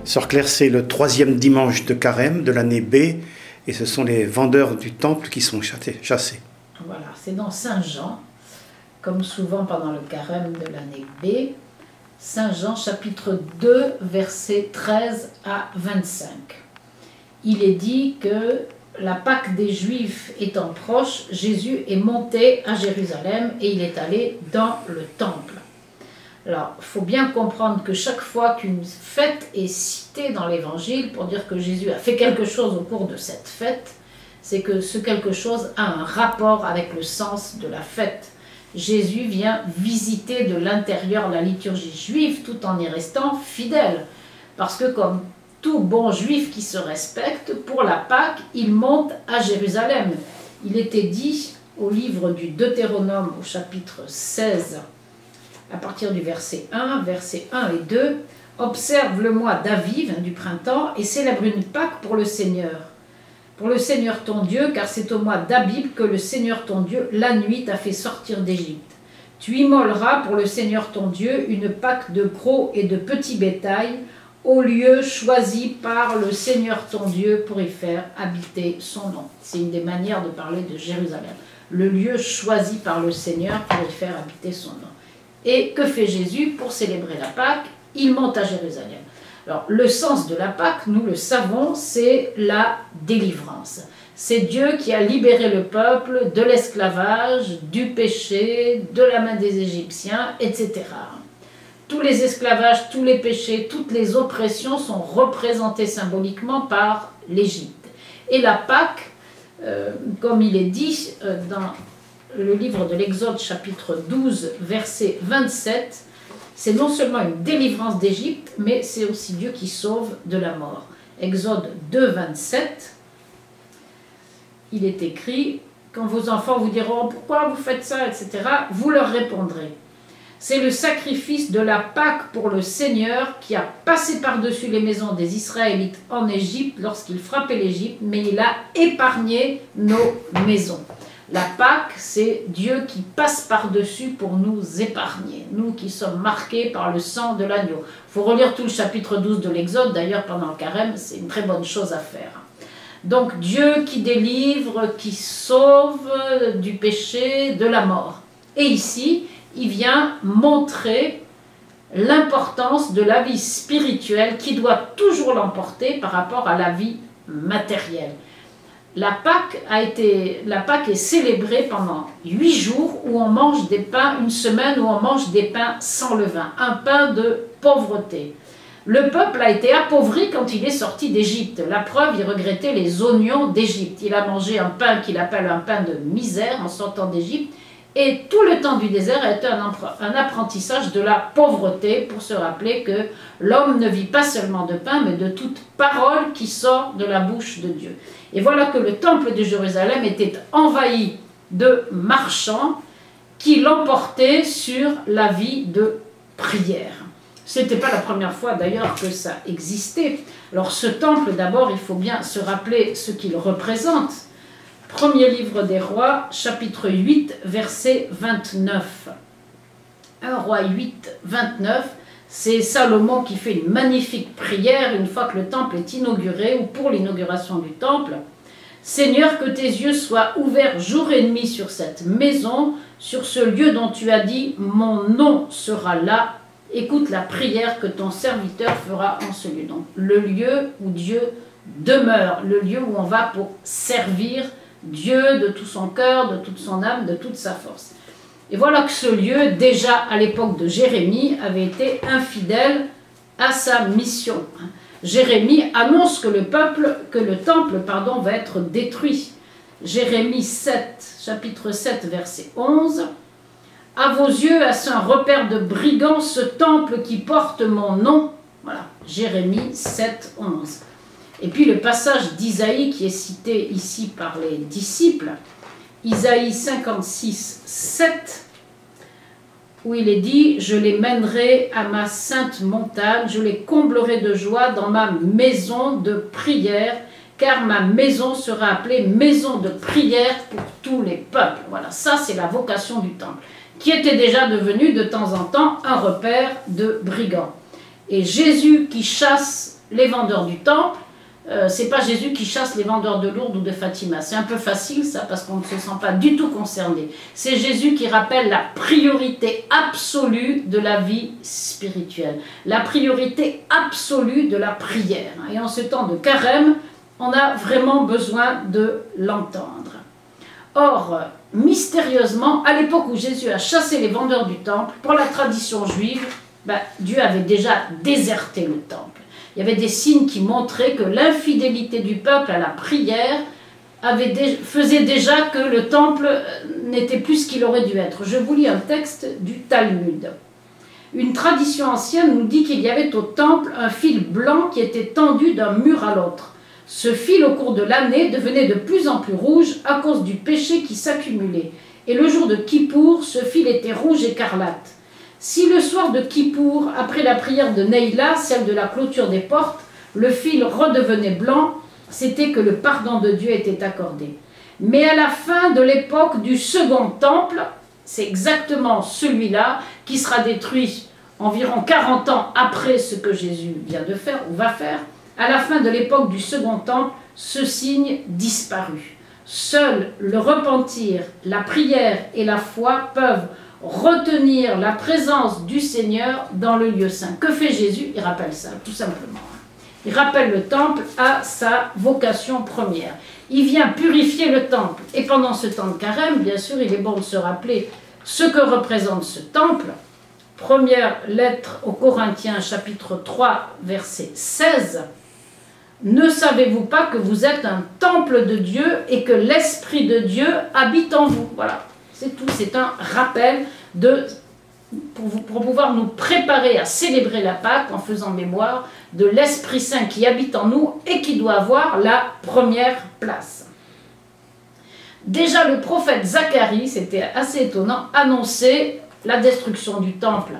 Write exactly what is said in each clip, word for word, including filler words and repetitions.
Sœur Claire, c'est le troisième dimanche de Carême de l'année B, et ce sont les vendeurs du temple qui sont chassés. Voilà, c'est dans Saint Jean, comme souvent pendant le Carême de l'année B, Saint Jean chapitre deux, versets treize à vingt-cinq. Il est dit que la Pâque des Juifs étant proche, Jésus est monté à Jérusalem et il est allé dans le temple. Alors, il faut bien comprendre que chaque fois qu'une fête est citée dans l'Évangile pour dire que Jésus a fait quelque chose au cours de cette fête, c'est que ce quelque chose a un rapport avec le sens de la fête. Jésus vient visiter de l'intérieur la liturgie juive tout en y restant fidèle. Parce que comme tout bon juif qui se respecte, pour la Pâque, il monte à Jérusalem. Il était dit au livre du Deutéronome au chapitre seize, à partir du verset un, versets un et deux, « Observe le mois d'Aviv, du printemps, et célèbre une Pâque pour le Seigneur. Pour le Seigneur ton Dieu, car c'est au mois d'Abib que le Seigneur ton Dieu, la nuit, t'a fait sortir d'Égypte. Tu immoleras pour le Seigneur ton Dieu une Pâque de gros et de petits bétail, au lieu choisi par le Seigneur ton Dieu pour y faire habiter son nom. » C'est une des manières de parler de Jérusalem. Le lieu choisi par le Seigneur pour y faire habiter son nom. Et que fait Jésus pour célébrer la Pâque? Il monte à Jérusalem. Alors, le sens de la Pâque, nous le savons, c'est la délivrance. C'est Dieu qui a libéré le peuple de l'esclavage, du péché, de la main des Égyptiens, et cetera. Tous les esclavages, tous les péchés, toutes les oppressions sont représentés symboliquement par l'Égypte. Et la Pâque, euh, comme il est dit euh, dans le livre de l'Exode, chapitre douze, verset vingt-sept, c'est non seulement une délivrance d'Égypte, mais c'est aussi Dieu qui sauve de la mort. Exode deux, vingt-sept, il est écrit, quand vos enfants vous diront « Pourquoi vous faites ça ?» et cetera, vous leur répondrez « C'est le sacrifice de la Pâque pour le Seigneur qui a passé par-dessus les maisons des Israélites en Égypte lorsqu'il frappait l'Égypte, mais il a épargné nos maisons. » La Pâque, c'est Dieu qui passe par-dessus pour nous épargner, nous qui sommes marqués par le sang de l'agneau. Il faut relire tout le chapitre douze de l'Exode, d'ailleurs pendant le Carême, c'est une très bonne chose à faire. Donc Dieu qui délivre, qui sauve du péché, de la mort. Et ici, il vient montrer l'importance de la vie spirituelle qui doit toujours l'emporter par rapport à la vie matérielle. La Pâque, a été, la Pâque est célébrée pendant huit jours où on mange des pains, une semaine où on mange des pains sans levain, un pain de pauvreté. Le peuple a été appauvri quand il est sorti d'Égypte. La preuve, il regrettait les oignons d'Égypte. Il a mangé un pain qu'il appelle un pain de misère en sortant d'Égypte. Et tout le temps du désert a été un apprentissage de la pauvreté pour se rappeler que l'homme ne vit pas seulement de pain, mais de toute parole qui sort de la bouche de Dieu. Et voilà que le temple de Jérusalem était envahi de marchands qui l'emportaient sur la vie de prière. Ce n'était pas la première fois d'ailleurs que ça existait. Alors ce temple, d'abord, il faut bien se rappeler ce qu'il représente. Premier livre des rois, chapitre huit, verset vingt-neuf. un roi huit, vingt-neuf, c'est Salomon qui fait une magnifique prière une fois que le temple est inauguré ou pour l'inauguration du temple. « Seigneur, que tes yeux soient ouverts jour et nuit sur cette maison, sur ce lieu dont tu as dit, mon nom sera là. Écoute la prière que ton serviteur fera en ce lieu. » Donc le lieu où Dieu demeure, le lieu où on va pour servir Dieu de tout son cœur, de toute son âme, de toute sa force. Et voilà que ce lieu, déjà à l'époque de Jérémie, avait été infidèle à sa mission. Jérémie annonce que le peuple, que le temple, pardon, va être détruit. Jérémie sept, chapitre sept, verset onze. « À vos yeux, est-ce un repère de brigands, ce temple qui porte mon nom ?» Voilà, Jérémie sept, onze. Et puis le passage d'Isaïe qui est cité ici par les disciples, Isaïe cinquante-six, sept, où il est dit « Je les mènerai à ma sainte montagne, je les comblerai de joie dans ma maison de prière, car ma maison sera appelée maison de prière pour tous les peuples. » Voilà, ça c'est la vocation du temple, qui était déjà devenu de temps en temps un repère de brigands. Et Jésus qui chasse les vendeurs du temple. Euh, c'est pas Jésus qui chasse les vendeurs de Lourdes ou de Fatima. C'est un peu facile ça parce qu'on ne se sent pas du tout concerné. C'est Jésus qui rappelle la priorité absolue de la vie spirituelle, la priorité absolue de la prière. Et en ce temps de carême, on a vraiment besoin de l'entendre. Or, mystérieusement, à l'époque où Jésus a chassé les vendeurs du temple, pour la tradition juive, ben, Dieu avait déjà déserté le temple. Il y avait des signes qui montraient que l'infidélité du peuple à la prière avait dé- faisait déjà que le temple n'était plus ce qu'il aurait dû être. Je vous lis un texte du Talmud. Une tradition ancienne nous dit qu'il y avait au temple un fil blanc qui était tendu d'un mur à l'autre. Ce fil, au cours de l'année, devenait de plus en plus rouge à cause du péché qui s'accumulait. Et le jour de Kippour, ce fil était rouge écarlate. Si le soir de Kippour, après la prière de Neila, celle de la clôture des portes, le fil redevenait blanc, c'était que le pardon de Dieu était accordé. Mais à la fin de l'époque du second temple, c'est exactement celui-là qui sera détruit environ quarante ans après ce que Jésus vient de faire ou va faire. À la fin de l'époque du second temple, ce signe disparut. Seul le repentir, la prière et la foi peuvent retenir la présence du Seigneur dans le lieu saint. Que fait Jésus? Il rappelle ça, tout simplement. Il rappelle le temple à sa vocation première. Il vient purifier le temple. Et pendant ce temps de carême, bien sûr, il est bon de se rappeler ce que représente ce temple. Première lettre aux Corinthiens, chapitre trois, verset seize. « Ne savez-vous pas que vous êtes un temple de Dieu et que l'Esprit de Dieu habite en vous ?» Voilà. C'est tout, c'est un rappel de, pour, vous, pour pouvoir nous préparer à célébrer la Pâque en faisant mémoire de l'Esprit Saint qui habite en nous et qui doit avoir la première place. Déjà le prophète Zacharie, c'était assez étonnant, annonçait la destruction du temple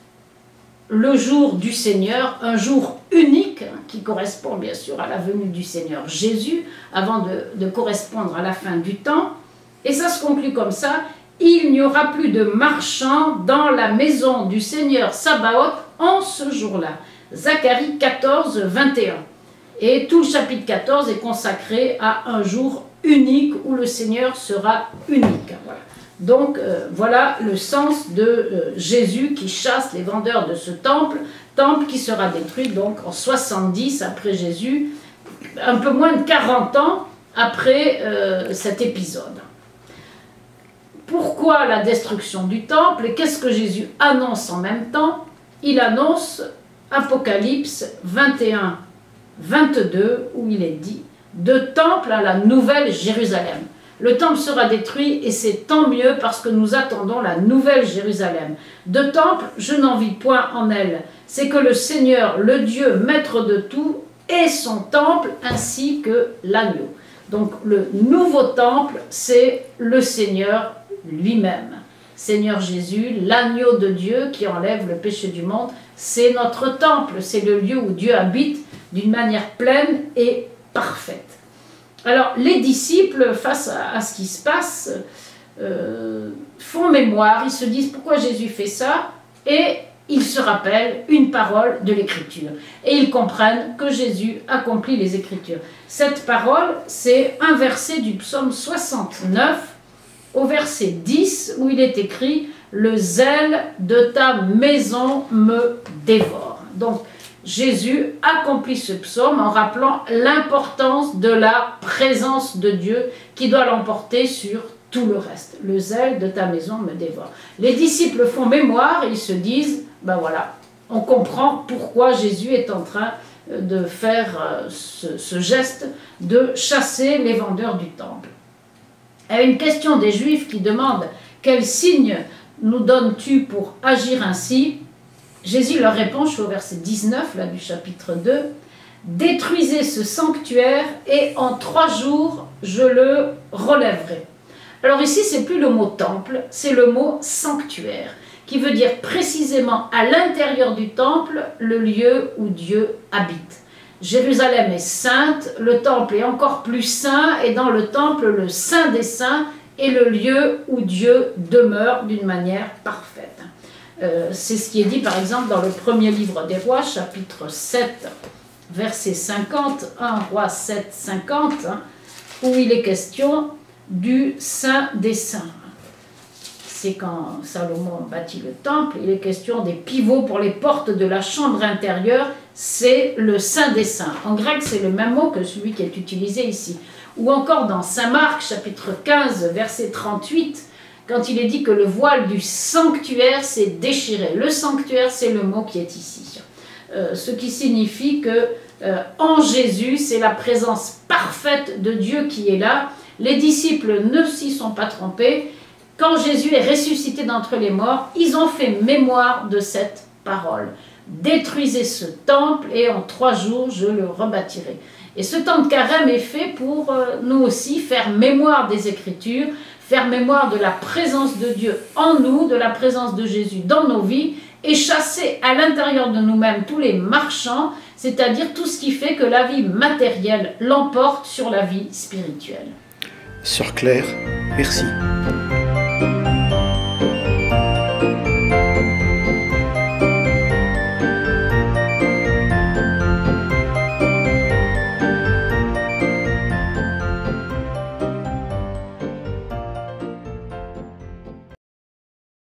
le jour du Seigneur, un jour unique qui correspond bien sûr à la venue du Seigneur Jésus avant de, de correspondre à la fin du temps. Et ça se conclut comme ça, il n'y aura plus de marchands dans la maison du Seigneur Sabaoth en ce jour-là. Zacharie quatorze, vingt et un. Et tout le chapitre quatorze est consacré à un jour unique où le Seigneur sera unique. Voilà. Donc euh, voilà le sens de euh, Jésus qui chasse les vendeurs de ce temple, temple qui sera détruit donc en soixante-dix après Jésus, un peu moins de quarante ans après euh, cet épisode. Pourquoi la destruction du temple et qu'est-ce que Jésus annonce en même temps? Il annonce Apocalypse vingt et un, vingt-deux où il est dit « De temple à la nouvelle Jérusalem ». Le temple sera détruit et c'est tant mieux parce que nous attendons la nouvelle Jérusalem. De temple, je n'en vis point en elle. C'est que le Seigneur, le Dieu maître de tout, est son temple ainsi que l'agneau. Donc le nouveau temple, c'est le Seigneur lui-même. Seigneur Jésus, l'agneau de Dieu qui enlève le péché du monde, c'est notre temple, c'est le lieu où Dieu habite d'une manière pleine et parfaite. Alors les disciples, face à, à ce qui se passe, euh, font mémoire, ils se disent pourquoi Jésus fait ça, et ils se rappellent une parole de l'Écriture. Et ils comprennent que Jésus accomplit les Écritures. Cette parole, c'est un verset du psaume soixante-neuf, au verset dix, où il est écrit « Le zèle de ta maison me dévore ». Donc, Jésus accomplit ce psaume en rappelant l'importance de la présence de Dieu qui doit l'emporter sur tout le reste. Le zèle de ta maison me dévore. Les disciples font mémoire et ils se disent, ben voilà, on comprend pourquoi Jésus est en train de faire ce, ce geste de chasser les vendeurs du temple. À une question des Juifs qui demandent « Quel signe nous donnes-tu pour agir ainsi ?» Jésus leur répond, je suis au verset dix-neuf là, du chapitre deux, « Détruisez ce sanctuaire et en trois jours je le relèverai. » Alors ici, c'est plus le mot temple, c'est le mot sanctuaire, qui veut dire précisément à l'intérieur du temple, le lieu où Dieu habite. Jérusalem est sainte, le temple est encore plus saint, et dans le temple, le saint des saints est le lieu où Dieu demeure d'une manière parfaite. Euh, c'est ce qui est dit par exemple dans le premier livre des rois, chapitre sept, verset cinquante, un Roi sept, cinquante, hein, où il est question du Saint des Saints. C'est quand Salomon bâtit le temple, il est question des pivots pour les portes de la chambre intérieure, c'est le Saint des Saints. En grec, c'est le même mot que celui qui est utilisé ici. Ou encore dans Saint Marc, chapitre quinze, verset trente-huit, quand il est dit que le voile du sanctuaire s'est déchiré. Le sanctuaire, c'est le mot qui est ici. Euh, ce qui signifie que euh, en Jésus, c'est la présence parfaite de Dieu qui est là. Les disciples ne s'y sont pas trompés. Quand Jésus est ressuscité d'entre les morts, ils ont fait mémoire de cette parole. Détruisez ce temple et en trois jours, je le rebâtirai. Et ce temps de carême est fait pour euh, nous aussi faire mémoire des Écritures, faire mémoire de la présence de Dieu en nous, de la présence de Jésus dans nos vies, et chasser à l'intérieur de nous-mêmes tous les marchands, c'est-à-dire tout ce qui fait que la vie matérielle l'emporte sur la vie spirituelle. Sœur Claire, merci.